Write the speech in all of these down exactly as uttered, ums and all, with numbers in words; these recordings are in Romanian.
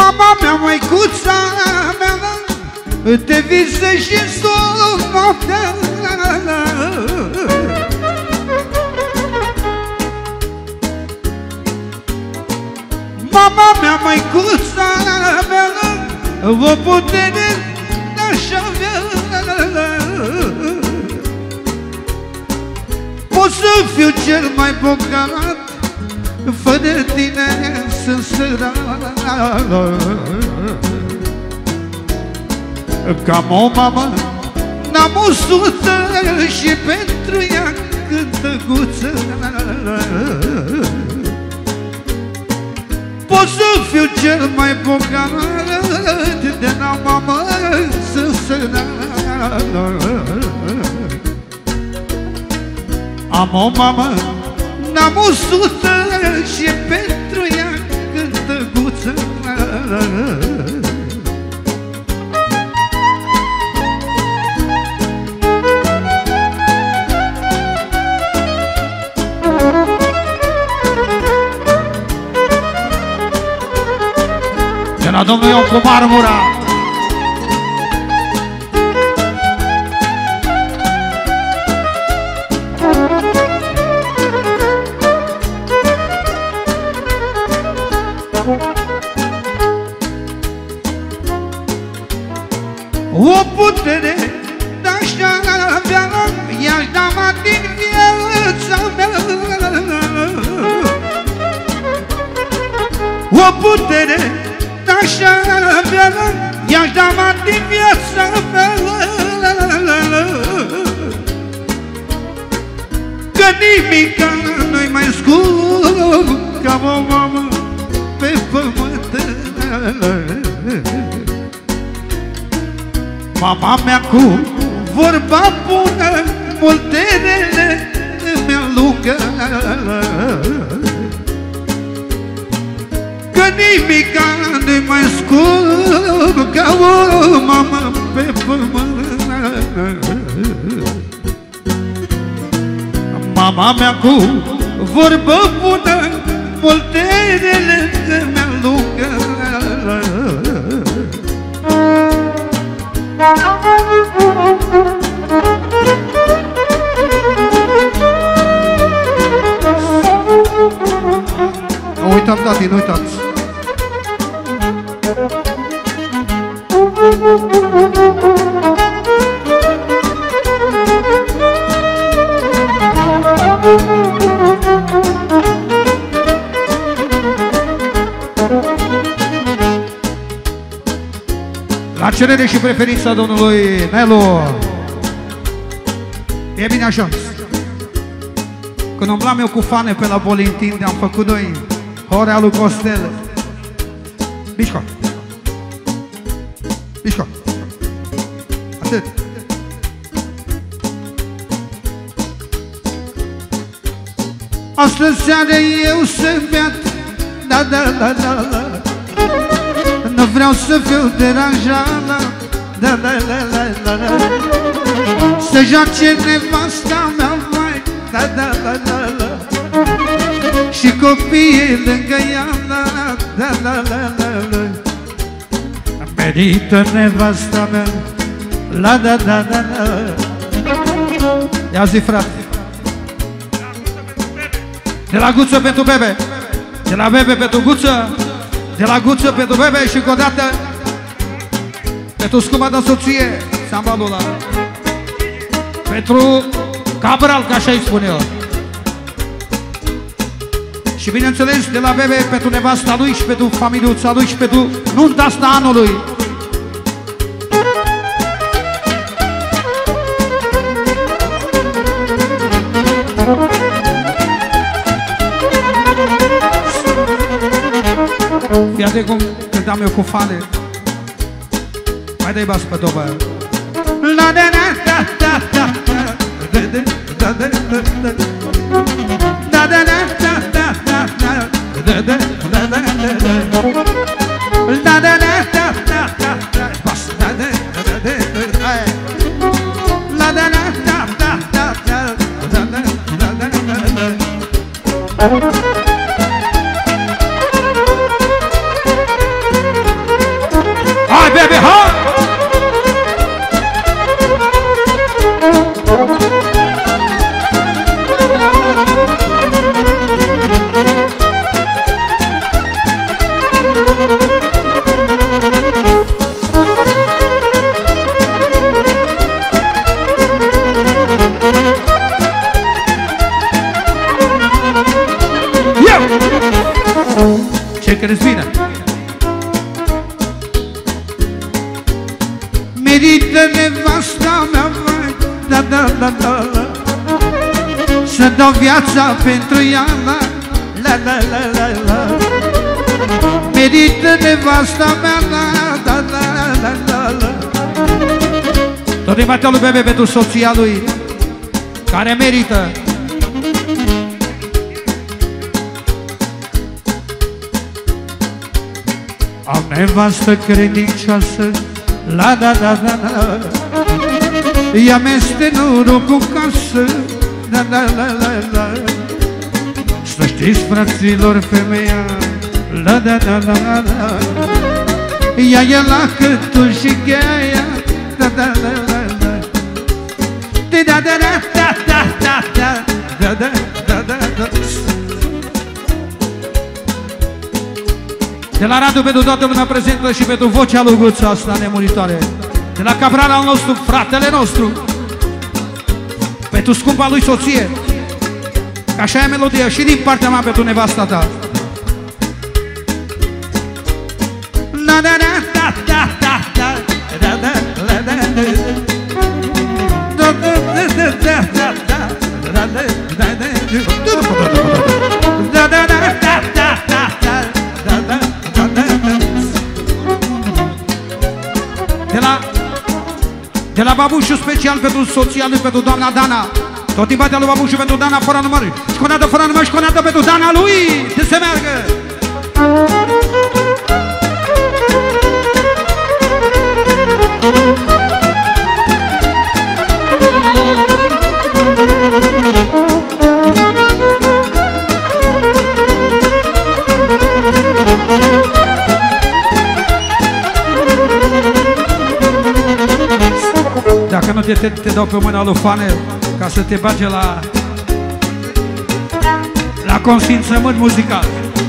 Mama mea, măicuța mea, te visă și sunt noaptea. Mama mea, măicuța mea, o putere n-aș avea. Pot să fiu cel mai bogat, fără tine sunt sărat. Că am o mamă, n-am o sută și pentru ea cântăguță. Pot să fiu cel mai bogat, de n-am mamă sunt sărat. Am o mamă, n-am o sută și pentru ea cântăguță. De la domnul Ion cu marmura. O putere n-aș avea, i-aș da din viața mea. O putere n-aș avea, i-aș da din viața mea. Că nimica nu-i mai scump ca o mamă pe pământ. Mama mea cu vorba bună, multe rele îmi alungă. Că nimica nu-i mai scump ca o mamă pe pământ. Mama mea cu vorbă bună, multe rele îmi alungă. Nu uitați, tati, nu uitați. La cerere și preferința domnului Nelu. E bine așa. Când umblam eu cu fane pe la Bolintin, de-am făcut noi Horea lui Costel. Mișco. Mișco. Atât. Astăzi seară eu sunt beat. Da, da, da, da, da. Nu vreau să fiu deranjat. Da, da, da, da, da, da. Să joace nevasta mea, vai. Da, da, da, da, da. Și copiii lângă ea. Da, da, da, da, da, da. Merită nevasta mea. La, da, da, da, da. Ia zi, frate. De la Guță pentru Bebe. De la Bebe pentru Guță. De la Guță pentru Bebe și încă o dată pentru scuma de soție, sambalul ăla. Pentru Cabral, ca așa îi spun eu. Și bineînțeles de la Bebe pentru nevasta lui și pentru familiuța lui și pentru nunta asta anului. Iată cum cântam eu cu fane. Mai dai bas pe dobă. La da da da da da da da da da da da da da da da da da da da bas da da da da la da da da da da da da da da Merită nevasta mea, vai, da, da, da, da, da. Să dau viața pentru ea, la, la, la, la, la, la. Merită nevasta mea, la, la, la, la, la, la. Tot din partea lui Bebe pentru soția lui, care merită. Am nevastă credincioasă, la, la, la, la, la. Ea mi-este norocul casă, la, la, la, la, la. Să știți, fraților, femeia, la, la, la, la, la, la. Ea e la câtul și cheia, da, da, la, la, la. Da, da, da, da, da, da, da, da, da, da, da, da. De la Radu pentru toată lumea prezentă și pentru vocea lui Guța asta nemuritoare. De la Cabral al nostru, fratele nostru, pentru scumpa lui soție. Că așa e melodia și din partea mea pentru nevasta ta. La da da da da da da da da da da da da da da da. De la, de la Babușu special pentru soția lui, pentru doamna Dana. Tot din partea lui Babușu pentru Dana fără număr. Și conată fără număr și conată pentru Dana lui. De se meargă! Dacă nu te, te, te dau pe mâna lui Fanel ca să te bage la la consimțământ muzical.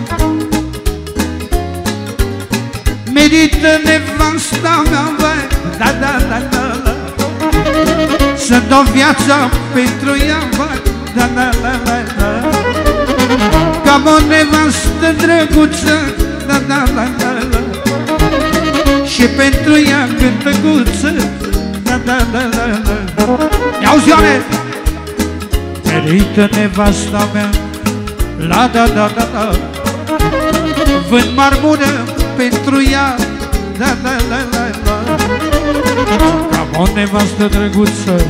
Merită nevasta mea, vai, da, da, da, da, da. Să dau viața pentru ea, vai, da, da, da, da, da. Cam o nevastă drăguță, da, da, da, da, da. Și pentru ea cântăguță, da, da, da, da, da. Ia-uzi, Ioane! Merită nevasta mea, la, da, da, da, da. Vând marmură pentru ea, da, da, da, da, da. Cam o nevastă drăguță.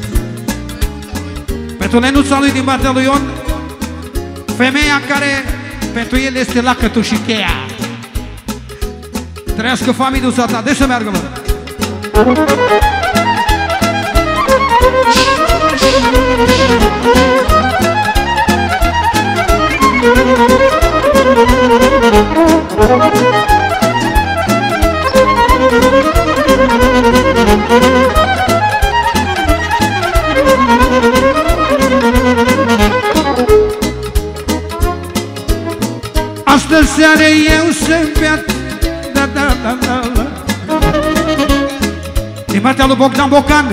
Pentru Lenuța lui din partea lui Ion, femeia care pentru el este lacătul și cheia. Trăiască familia ta, de să meargă, mă! Astă seară eu să-mi beat, da, da, da, da, da. Din partea lui Bogdan Bocan.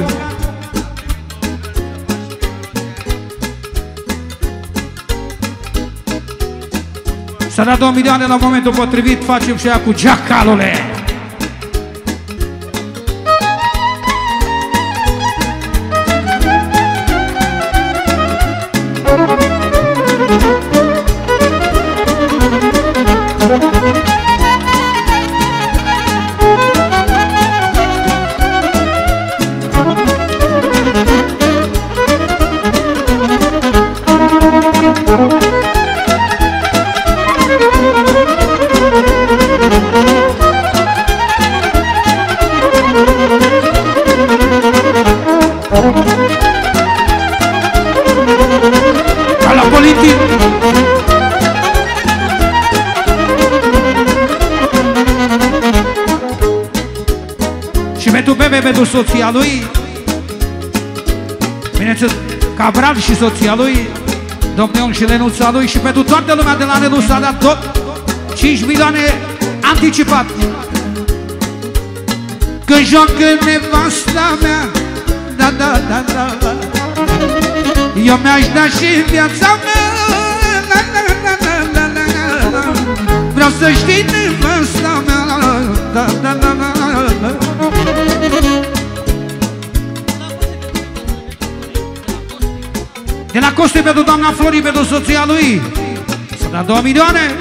S-a dat două milioane la momentul potrivit, facem și ea cu Giacalule. Ca la politic. Și pentru Bebe, pentru soția lui, bineînțeles, Cabral și soția lui, domnul Ion și Lenuța lui, și pentru toată lumea de la Lenuța a dat tot cinci milioane anticipat. Că joacă nevasta mea, da, da, da, da, da. Eu mi-aș da și viața mea, da, da, da, da, da, da, da. Vreau să știi nevasta mea, da, da, da, da, da. dragoste pentru doamna Flori, pentru soția lui. Să dea două milioane.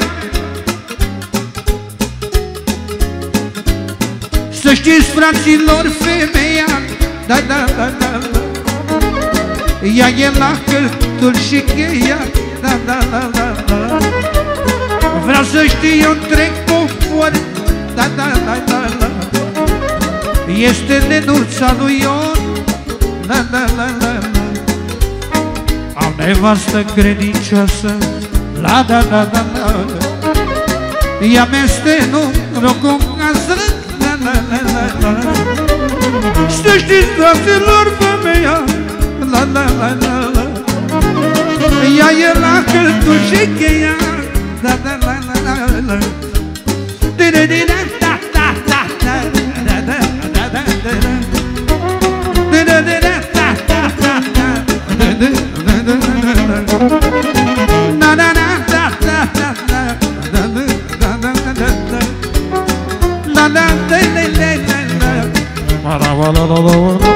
Să știți, fraților, femeia, da, da, da, da, da, ea e la cărtul și cheia, da, da, da, da, da. Vreau să știu întreg popor, da, da, da, da, da. Este nenuța lui Ion, da, da, da, da, da. Am nevastă credincioasă, la, da, da, da, da. Ea mi-este norocul casă, da, da, da, da, da. Să știți, fraților, femeia, la, la, la, la, la. Ea e la cărtul și cheia, da, da, la, la, la, la. Da, da, da, da, da, da, da, da, da, da, da, da. Da, da, da, da, da, da, da, da, da, da, da, da, da. Na, na, na, da, da, da, da, da, da, da, da, da, da. La, la, la, la, la, la, la. Maravala, la, la, la.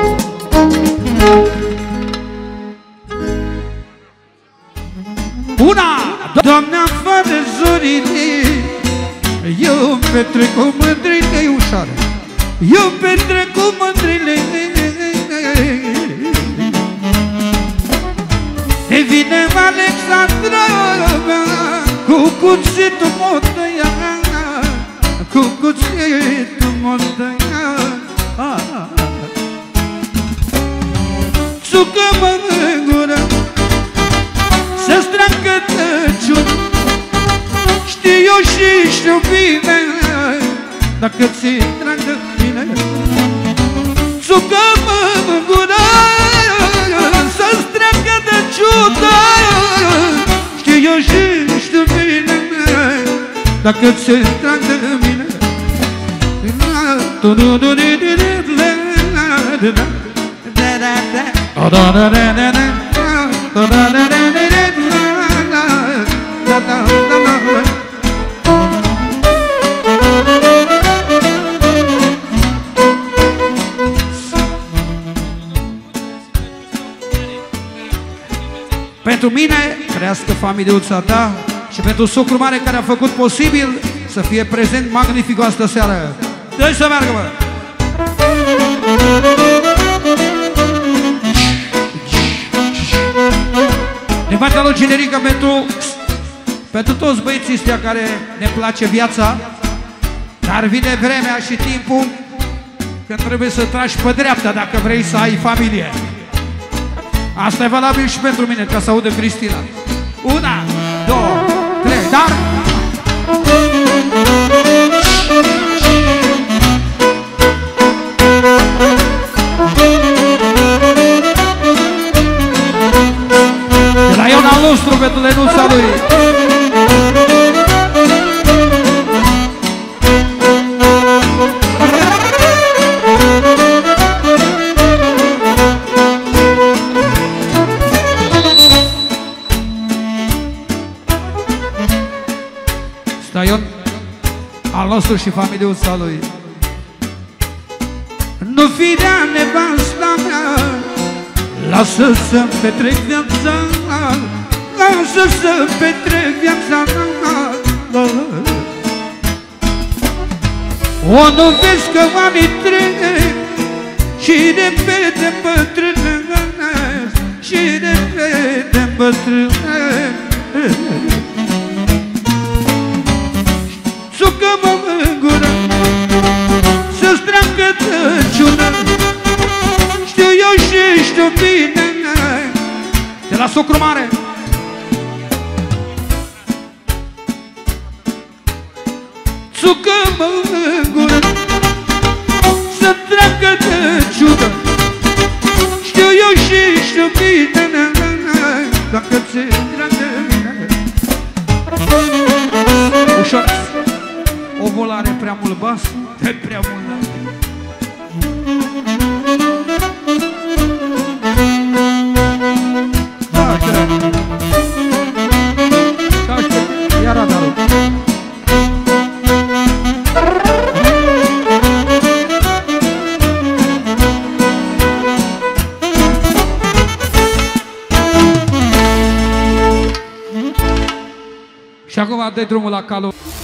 Una! Doamne, afară zorile, eu petrec cu mândrile ușoare, eu petrec cu mândrile. E vine Alexandra, cu cuțitul mă tăia, cu cuțitul mă tăia. Țucă-mă în gură, să-ți treacă tăciun. Știu eu și știu bine, dacă ți-i trag de mine. Țucă-mă în gură, să-ți treacă tăciun. Știu eu și știu bine, dacă ți-i trag de mine. Pentru mine, crească familiuța ta, și pentru socru mare care a făcut posibil să fie prezent magnific astă seară. Dă-i să meargă, mă! Din partea lui Generică pentru, pentru toți băieții ăștia care ne place viața, dar vine vremea și timpul când trebuie să tragi pe dreapta dacă vrei să ai familie. Asta e valabil și pentru mine, ca să audă Cristina. Una, două, trei, dar... De la Ion al nostru pentru Lenuța lui. Ion al nostru și familiuța lui. Nu firea nevasta mea, lasă să-mi petrec viața, lasă să-mi petrec viața. O, nu vezi că anii trec și repede bătrânesc, și repede bătrânesc. Țucă-mă în gură, să-ți treacă tăciună. Știu eu și știu bine, de la socru mare. Țucă-mă în gură, să-mi treacă tăciună. Știu eu și știu bine, dacă ți-e dragă. Ușor. Omul are prea mult bas, de prea mult. Da, cred. Da, cred. Iar adarul. dă drumul la calul.